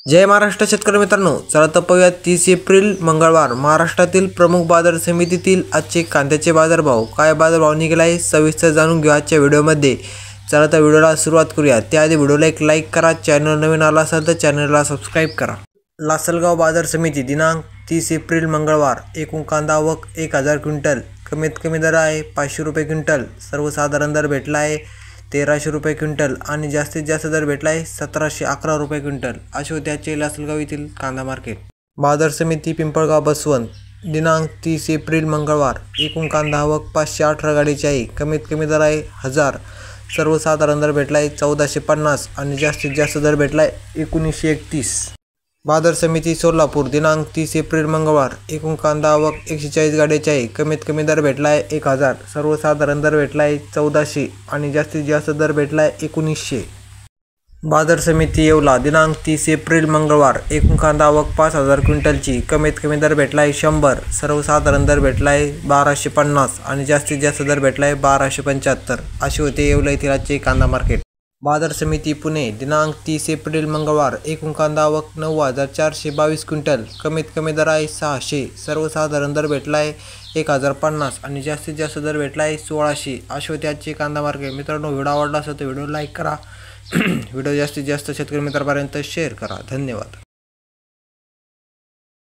जय महाराष्ट्र शेतकरी मित्रांनो, चला तर पाहूया 30 एप्रिल मंगळवार महाराष्ट्रातील प्रमुख बाजार समितीतील आजचे कांद्याचे बाजारभाव. काय बाजारभाव निघाला आहे सविस्तर जाणून घेऊ आजच्या व्हिडिओमध्ये. चला तर व्हिडिओला सुरुवात करूया. त्याआधी व्हिडिओला एक लाईक करा, चॅनल नवीन आला असेल तर चॅनलला सबस्क्राईब करा. लासलगाव बाजार समिती दिनांक 30 एप्रिल मंगळवार. एकूण कांदा आवक 1000 क्विंटल. कमीत कमी दर आहे 500 रुपये क्विंटल. सर्वसाधारण दर भेटला आहे 1300 रुपये क्विंटल आणि जास्तीत जास्त दर भेटला आहे 1711 रुपये क्विंटल. असे होते आजचे लासलगाव येथील कांदा मार्केट. बाजार समिती पिंपळगाव बसवंत दिनांक 30 एप्रिल मंगळवार. एकूण कांदा आवक 518 गाडीची आहे. कमीत कमी दर आहे 1000. सर्वसाधारण दर भेटला आहे 1450 आणि जास्तीत जास्त दर भेटला आहे 1931. बाजार समिती सोलापूर दिनांक 30 एप्रिल मंगळवार. एकूण कांदा आवक 140 गाड्याची आहे. कमीत कमी दर भेटला आहे 1000. सर्वसाधारण दर भेटला आहे 1400 आणि जास्तीत जास्त दर भेटला आहे 1900. बाजार समिती येवला दिनांक 30 एप्रिल मंगळवार. एकूण कांदा आवक 5000 क्विंटलची. कमीत कमी दर भेटला आहे 100. सर्वसाधारण दर भेटला आहे 1250 आणि जास्तीत जास्त दर भेटला आहे 1275. असे होते येवला येथील आजचे कांदा मार्केट. बाजार समिती पुणे दिनांक 30 एप्रिल मंगळवार. एकूण कांदा आवक 9422 क्विंटल. कमीत कमी दर आहे 600. सर्वसाधारण दर भेटला आहे 1050 आणि जास्तीत जास्त दर भेटला आहे 1600. असे होते आजचे कांदा मार्केट. मित्रांनो, व्हिडिओ आवडला असेल तर व्हिडिओ लाईक करा. व्हिडिओ जास्तीत जास्त शेतकरी मित्रांपर्यंत शेअर करा. धन्यवाद.